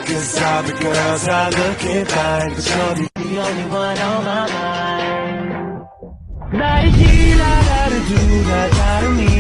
Cause all the girls are looking fine, but you're the only one on my mind. 나를 지나가는 두 가지